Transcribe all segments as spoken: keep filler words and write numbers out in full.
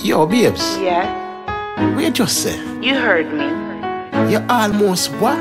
Yo, babes. Yeah? What you just say? You heard me. You almost what?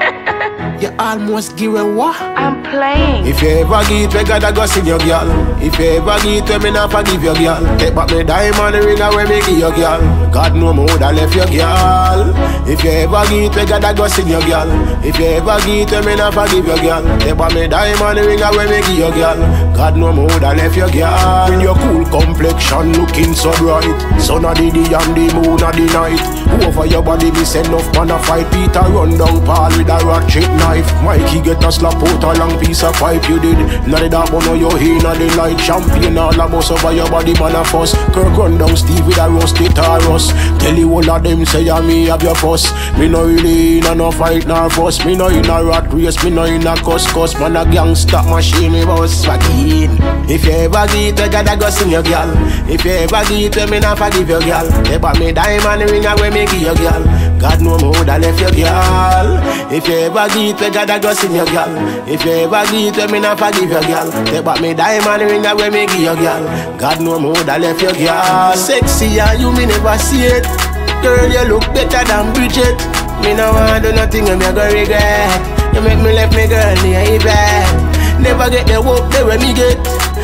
You almost give a what? I'm playing. If you ever get we gotta go sing your girl. If you ever get we me not forgive your girl. Take back me diamond ring away me give your girl. God know me woulda left your girl. If you ever get we gotta go sing your girl. If you ever get we me not forgive your girl. Take back me diamond ring away me give your girl. God know me woulda left your girl. With your cool complexion looking so bright. Sun of the day and the moon of the night. Over your body me send enough man a fight. Peter run down Paul with a ratchet knife. Mikey get a slap out a long piece of pipe you did. Not the dark one on your head, not the light. Champion all a bust over your body man a fuss. Kirk run down Steve with a rusty Taurus. Tell you all of them say ya me have your fuss. Me no really in a no fight nor fuss. Me no in a rat race, me no in a cuss cuss. Man a gangsta machine me boss swaggin'. If you ever get we gotta go sing your girl. If you ever get we me not forgive your girl. Ever me diamond ring away me give your girl. God know me woulda left your girl. If you ever get we gotta go sing your girl. If you ever get we me not forgive your girl. Take back me diamond ring away me give your girl. God know me woulda left your girl. Sexy and you me never see it. Girl you look better than Bridget. Me no want do nothing and me go regret. You make me left me girl near your bed. Never get the work the way me get.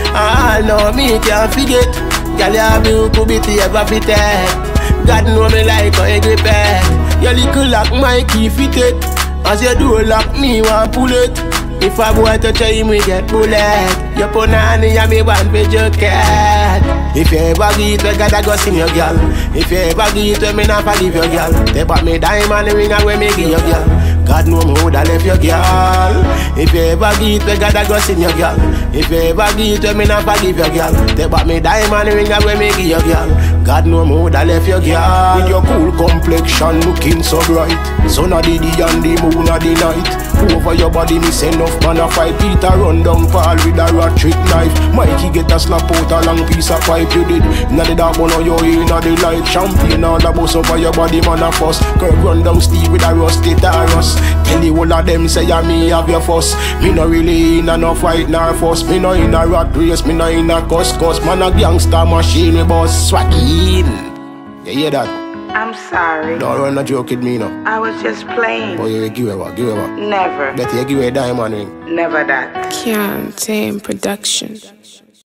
Ah no me can't forget. Girl you have you could be the ever fitted. God know me like how you grip it. Your little lock my key fitted. As you do lock me want pull it. If I boy touch him we get bullet. You put on and me want to joke it. If you ever get we gotta go sing your girl. If you ever get we me not forgive your girl. Take back me diamond ring away me give your girl. God know me woulda left your girl. If you ever get we gotta go sing your girl. If you ever get we me not forgive your girl. Take back me diamond ring away me give your girl. God know me woulda left your girl. With your cool complexion looking so bright. Sun of the day and the moon of the night. Over your body me send enough man a fight. Peter run down Paul with a ratchet knife. Mikey get a slap out a long piece of pipe you did. Now the dark one on your head, not the light. Champion all the bust over your body man a fuss. Kirk run down Steve with a rusty Taurus. Tell the whole of them say ya me have your fuss. Me no really in a no fight nor fuss. Me no in a rat race, me no in a cuss cuss. Man a gangster machine we boss swaggin'. You hear that? I'm sorry. Don't run a joke with me no. I was just playing. Boy you give her, give her. Never. Bet you give her a diamond ring. Never that. Kyaatame production.